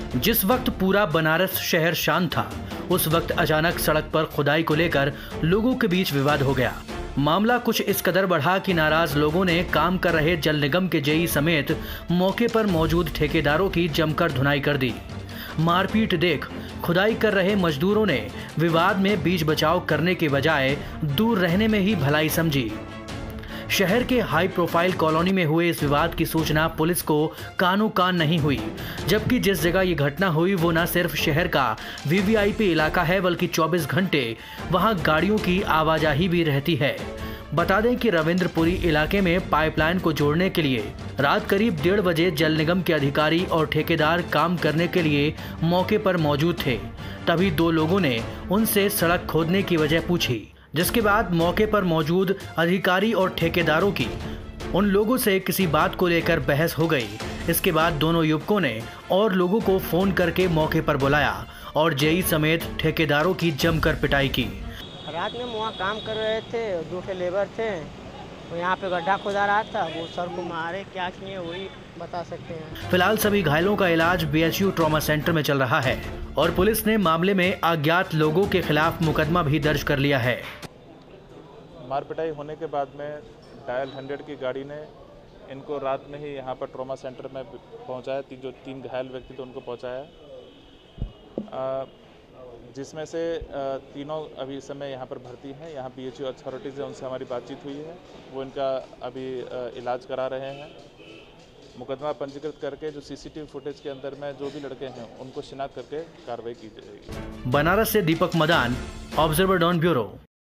जिस वक्त पूरा बनारस शहर शांत था, उस वक्त अचानक सड़क पर खुदाई को लेकर लोगों के बीच विवाद हो गया। मामला कुछ इस कदर बढ़ा कि नाराज लोगों ने काम कर रहे जल निगम के जेई समेत मौके पर मौजूद ठेकेदारों की जमकर धुनाई कर दी। मारपीट देख खुदाई कर रहे मजदूरों ने विवाद में बीच बचाव करने के बजाय दूर रहने में ही भलाई समझी। शहर के हाई प्रोफाइल कॉलोनी में हुए इस विवाद की सूचना पुलिस को कानो कान नहीं हुई, जबकि जिस जगह ये घटना हुई वो न सिर्फ शहर का वीवीआईपी इलाका है, बल्कि 24 घंटे वहां गाड़ियों की आवाजाही भी रहती है। बता दें कि रविंद्रपुरी इलाके में पाइपलाइन को जोड़ने के लिए रात करीब 1:30 बजे जल निगम के अधिकारी और ठेकेदार काम करने के लिए मौके पर मौजूद थे। तभी दो लोगों ने उनसे सड़क खोदने की वजह पूछी, जिसके बाद मौके पर मौजूद अधिकारी और ठेकेदारों की उन लोगों से किसी बात को लेकर बहस हो गई। इसके बाद दोनों युवकों ने और लोगों को फोन करके मौके पर बुलाया और जेई समेत ठेकेदारों की जमकर पिटाई की। रात में वहाँ काम कर रहे थे, 2 लेबर थे, तो यहाँ पे गड्ढा खोदा रहा था, वो सर को मारे, क्या किए वही बता सकते हैं। फिलहाल सभी घायलों का इलाज बीएचयू ट्रॉमा सेंटर में चल रहा है और पुलिस ने मामले में अज्ञात लोगों के खिलाफ मुकदमा भी दर्ज कर लिया है। मारपिटाई होने के बाद में डायल 100 की गाड़ी ने इनको रात में ही यहाँ पर ट्रॉमा सेंटर में पहुँचाया। जो 3 घायल व्यक्ति थे उनको पहुँचाया, जिसमें से तीनों अभी इस समय यहाँ पर भर्ती हैं। यहाँ बीएचयू अथॉरिटीज़ है, उनसे हमारी बातचीत हुई है, वो इनका अभी इलाज करा रहे हैं। मुकदमा पंजीकृत करके जो सीसीटीवी फुटेज के अंदर में जो भी लड़के हैं उनको शिनाख्त करके कार्रवाई की जाएगी। बनारस से दीपक मदान, ऑब्जर्वर डॉन ब्यूरो।